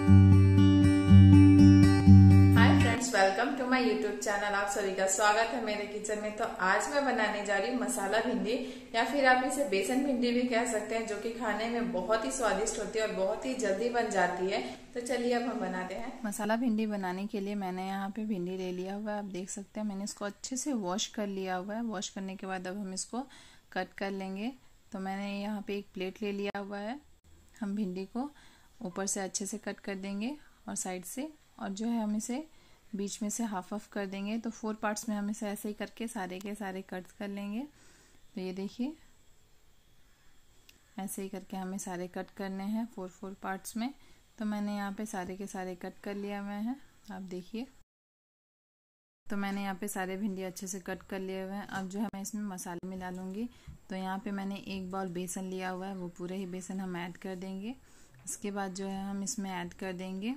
Welcome to my YouTube channel. आप सभी का स्वागत है मेरे किचन में। तो आज मैं बनाने जा रही हूँ मसाला भिंडी, या फिर आप इसे बेसन भिंडी भी कह सकते हैं, जो कि खाने में बहुत ही स्वादिष्ट होती है और बहुत ही जल्दी बन जाती है। तो चलिए अब हम बनाते हैं। मसाला भिंडी बनाने के लिए मैंने यहाँ पे भिंडी ले लिया हुआ है। आप देख सकते हैं मैंने इसको अच्छे से वॉश कर लिया हुआ है। वॉश करने के बाद अब हम इसको कट कर लेंगे। तो मैंने यहाँ पे एक प्लेट ले लिया हुआ है। हम भिंडी को ऊपर से अच्छे से कट कर देंगे और साइड से, और जो है हम इसे बीच में से हाफ ऑफ कर देंगे। तो 4 पार्ट्स में हम इसे ऐसे ही करके सारे के सारे कट कर लेंगे। तो ये देखिए ऐसे ही करके हमें सारे कट करने हैं 4 पार्ट्स में। तो मैंने यहाँ पे सारे के सारे कट कर लिया हुए हैं, आप देखिए। तो मैंने यहाँ पे सारे भिंडी अच्छे से कट कर लिए हुए हैं। अब जो है मैं इसमें मसाले मिला लूँगी। तो यहाँ पे मैंने 1 बाउल बेसन लिया हुआ है, वो पूरे ही बेसन हम ऐड कर देंगे। इसके बाद जो है हम इसमें ऐड कर देंगे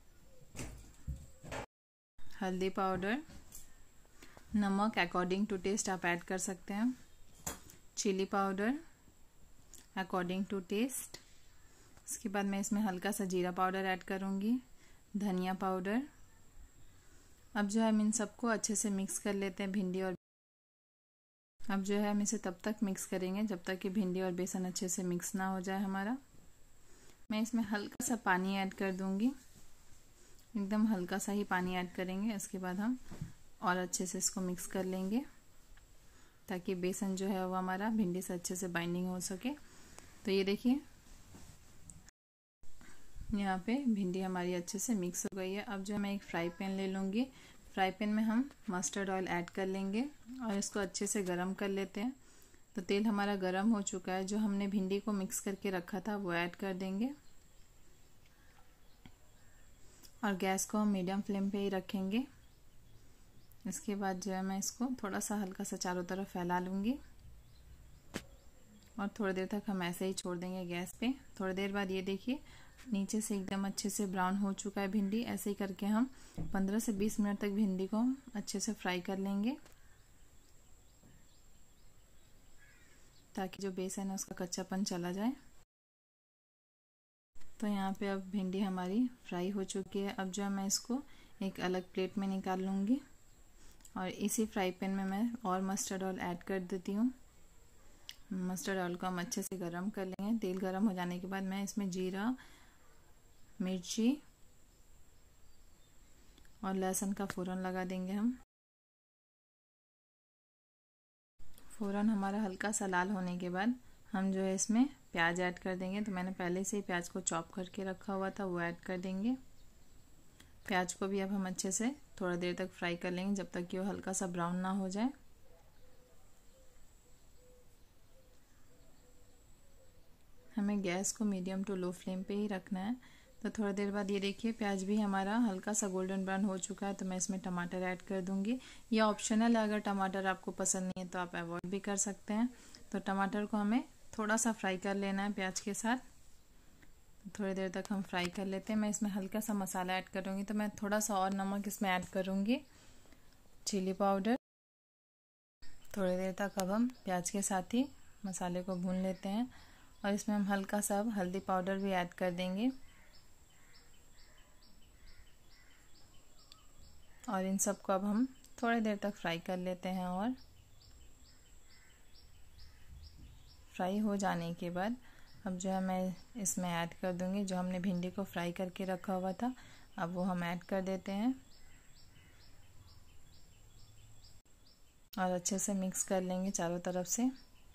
हल्दी पाउडर, नमक अकॉर्डिंग टू टेस्ट आप ऐड कर सकते हैं, chilli powder according to taste. इसके बाद मैं इसमें हल्का सा जीरा पाउडर ऐड करूँगी, धनिया पाउडर। अब जो है हम इन सबको अच्छे से मिक्स कर लेते हैं भिंडी और अब जो है हम इसे तब तक मिक्स करेंगे जब तक कि भिंडी और बेसन अच्छे से मिक्स ना हो जाए हमारा। मैं इसमें हल्का सा पानी ऐड कर दूँगी, एकदम हल्का सा ही पानी ऐड करेंगे। इसके बाद हम और अच्छे से इसको मिक्स कर लेंगे ताकि बेसन जो है वो हमारा भिंडी से अच्छे से बाइंडिंग हो सके। तो ये देखिए यहाँ पे भिंडी हमारी अच्छे से मिक्स हो गई है। अब जो मैं एक फ्राई पैन ले लूँगी। फ्राई पैन में हम मस्टर्ड ऑयल ऐड कर लेंगे और इसको अच्छे से गरम कर लेते हैं। तो तेल हमारा गरम हो चुका है। जो हमने भिंडी को मिक्स करके रखा था वो ऐड कर देंगे और गैस को हम मीडियम फ्लेम पे ही रखेंगे। इसके बाद जो है मैं इसको थोड़ा सा हल्का सा चारों तरफ फैला लूँगी और थोड़ी देर तक हम ऐसे ही छोड़ देंगे गैस पे। थोड़ी देर बाद ये देखिए नीचे से एकदम अच्छे से ब्राउन हो चुका है भिंडी। ऐसे ही करके हम 15 से 20 मिनट तक भिंडी को हम अच्छे से फ्राई कर लेंगे ताकि जो बेसन है उसका कच्चापन चला जाए। तो यहाँ पे अब भिंडी हमारी फ्राई हो चुकी है। अब जो है मैं इसको एक अलग प्लेट में निकाल लूँगी और इसी फ्राई पैन में मैं और मस्टर्ड ऑयल ऐड कर देती हूँ। मस्टर्ड ऑयल को हम अच्छे से गरम कर लेंगे। तेल गरम हो जाने के बाद मैं इसमें जीरा, मिर्ची और लहसुन का फ़ोरन लगा देंगे हम। फ़ोरन हमारा हल्का सा लाल होने के बाद हम जो है इसमें प्याज ऐड कर देंगे। तो मैंने पहले से ही प्याज को चॉप करके रखा हुआ था, वो ऐड कर देंगे। प्याज को भी अब हम अच्छे से थोड़ा देर तक फ्राई कर लेंगे जब तक कि वो हल्का सा ब्राउन ना हो जाए। हमें गैस को मीडियम टू लो फ्लेम पे ही रखना है। तो थोड़ी देर बाद ये देखिए प्याज भी हमारा हल्का सा गोल्डन ब्राउन हो चुका है। तो मैं इसमें टमाटर ऐड कर दूंगी। ये ऑप्शनल है, अगर टमाटर आपको पसंद नहीं है तो आप अवॉइड भी कर सकते हैं। तो टमाटर को हमें थोड़ा सा फ्राई कर लेना है प्याज के साथ। थोड़ी देर तक हम फ्राई कर लेते हैं। मैं इसमें हल्का सा मसाला ऐड करूँगी। तो मैं थोड़ा सा और नमक इसमें ऐड करूँगी, चिली पाउडर। थोड़ी देर तक अब हम प्याज के साथ ही मसाले को भून लेते हैं और इसमें हम हल्का सा अब हल्दी पाउडर भी ऐड कर देंगे और इन सबको अब हम थोड़ी देर तक फ्राई कर लेते हैं। और फ्राई हो जाने के बाद अब जो है मैं इसमें ऐड कर दूंगी जो हमने भिंडी को फ्राई करके रखा हुआ था। अब वो हम ऐड कर देते हैं और अच्छे से मिक्स कर लेंगे चारों तरफ से।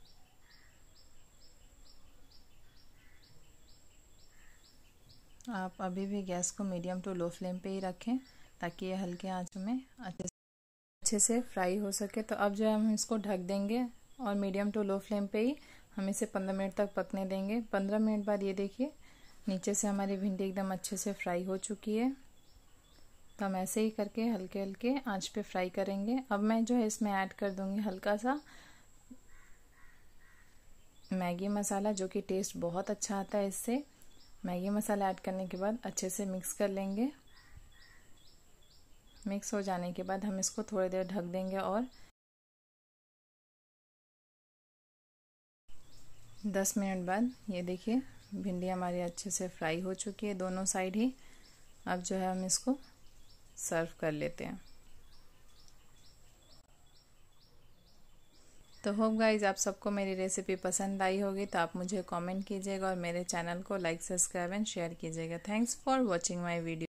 आप अभी भी गैस को मीडियम टू लो फ्लेम पे ही रखें ताकि ये हल्के आंच में अच्छे से फ्राई हो सके। तो अब जो है हम इसको ढक देंगे और मीडियम टू लो फ्लेम पे ही हम इसे 15 मिनट तक पकने देंगे। 15 मिनट बाद ये देखिए नीचे से हमारी भिंडी एकदम अच्छे से फ्राई हो चुकी है। तो हम ऐसे ही करके हल्के हल्के आंच पे फ्राई करेंगे। अब मैं जो है इसमें ऐड कर दूंगी हल्का सा मैगी मसाला, जो कि टेस्ट बहुत अच्छा आता है इससे। मैगी मसाला ऐड करने के बाद अच्छे से मिक्स कर लेंगे। मिक्स हो जाने के बाद हम इसको थोड़ी देर ढक देंगे और 10 मिनट बाद ये देखिए भिंडी हमारी अच्छे से फ्राई हो चुकी है दोनों साइड ही। अब जो है हम इसको सर्व कर लेते हैं। तो होप गाइज आप सबको मेरी रेसिपी पसंद आई होगी, तो आप मुझे कमेंट कीजिएगा और मेरे चैनल को लाइक सब्सक्राइब एंड शेयर कीजिएगा। Thanks for watching my video.